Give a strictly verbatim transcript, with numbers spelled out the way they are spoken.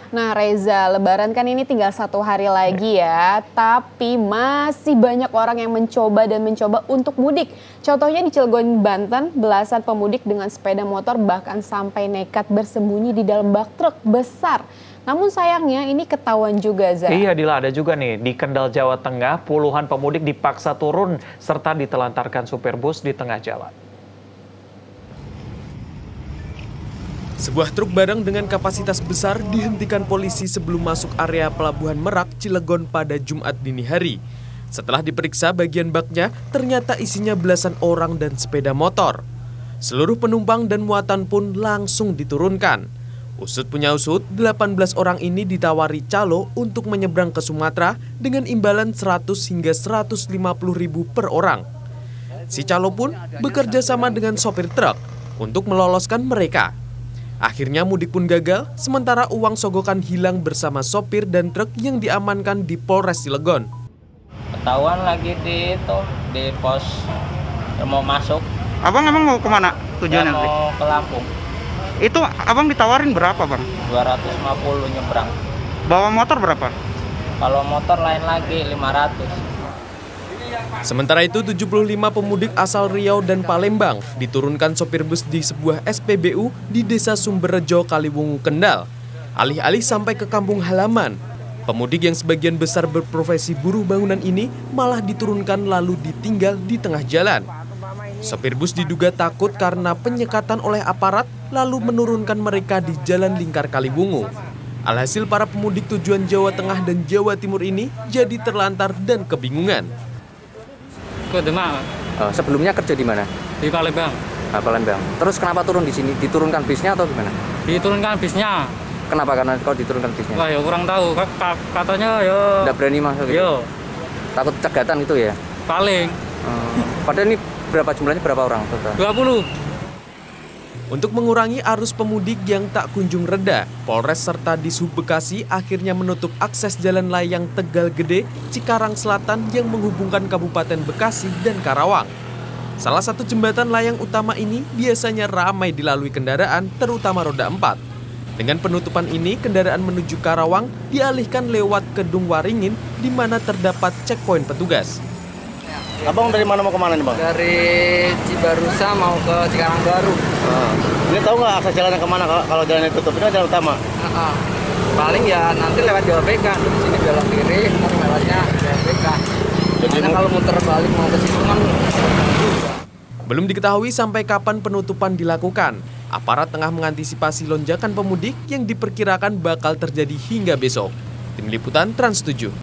Nah Reza, Lebaran kan ini tinggal satu hari lagi ya, tapi masih banyak orang yang mencoba dan mencoba untuk mudik. Contohnya di Cilegon, Banten, belasan pemudik dengan sepeda motor bahkan sampai nekat bersembunyi di dalam bak truk besar. Namun sayangnya ini ketahuan juga, Zah. Iya, Dila, ada juga nih di Kendal, Jawa Tengah, puluhan pemudik dipaksa turun serta ditelantarkan supir bus di tengah jalan. Sebuah truk barang dengan kapasitas besar dihentikan polisi sebelum masuk area Pelabuhan Merak, Cilegon pada Jumat dini hari. Setelah diperiksa bagian baknya, ternyata isinya belasan orang dan sepeda motor. Seluruh penumpang dan muatan pun langsung diturunkan. Usut punya usut, delapan belas orang ini ditawari calo untuk menyeberang ke Sumatera dengan imbalan seratus hingga seratus lima puluh ribu per orang. Si calo pun bekerja sama dengan sopir truk untuk meloloskan mereka. Akhirnya mudik pun gagal, sementara uang sogokan hilang bersama sopir dan truk yang diamankan di Polres Cilegon. Ketahuan lagi di itu, di pos mau masuk. Abang emang mau kemana tujuannya? Ya, mau ke Lampung. Itu abang ditawarin berapa bang? dua ratus lima puluh nyebrang. Bawa motor berapa? Kalau motor lain lagi lima ratus. Sementara itu tujuh puluh lima pemudik asal Riau dan Palembang diturunkan sopir bus di sebuah S P B U di Desa Sumberrejo, Kaliwungu, Kendal. Alih-alih sampai ke kampung halaman, pemudik yang sebagian besar berprofesi buruh bangunan ini malah diturunkan lalu ditinggal di tengah jalan. Sopir bus diduga takut karena penyekatan oleh aparat lalu menurunkan mereka di Jalan Lingkar Kaliwungu. Alhasil para pemudik tujuan Jawa Tengah dan Jawa Timur ini jadi terlantar dan kebingungan. Ke Demak. Uh, sebelumnya kerja di mana? Di Palembang. Nah, Palembang. Terus kenapa turun di sini? Diturunkan bisnya atau gimana? Diturunkan bisnya. Kenapa? Karena kau diturunkan bisnya? Wah, ya kurang tahu. Katanya ya. Nggak berani masuk. Yo. Takut cegatan itu ya? Paling. Uh, padahal ini berapa jumlahnya, berapa orang total? dua puluh. Untuk mengurangi arus pemudik yang tak kunjung reda, Polres serta Dishub Bekasi akhirnya menutup akses jalan layang Tegal Gede, Cikarang Selatan yang menghubungkan Kabupaten Bekasi dan Karawang. Salah satu jembatan layang utama ini biasanya ramai dilalui kendaraan, terutama roda empat. Dengan penutupan ini, kendaraan menuju Karawang dialihkan lewat Kedung Waringin, di mana terdapat checkpoint petugas. Abang dari mana mau kemana nih bang? Dari Cibarusa mau ke Cikarang Baru. Ah. Ini tahu nggak akses jalan kemana kalau jalan tutup? Ini kan jalan utama. Uh-uh. Paling ya nanti lewat Jawa B K. Di sini belok kiri, nanti lewatnya Jawa B K. Jadi kalau muter balik mau ke situ kan. Belum diketahui sampai kapan penutupan dilakukan. Aparat tengah mengantisipasi lonjakan pemudik yang diperkirakan bakal terjadi hingga besok. Tim Liputan Trans tujuh.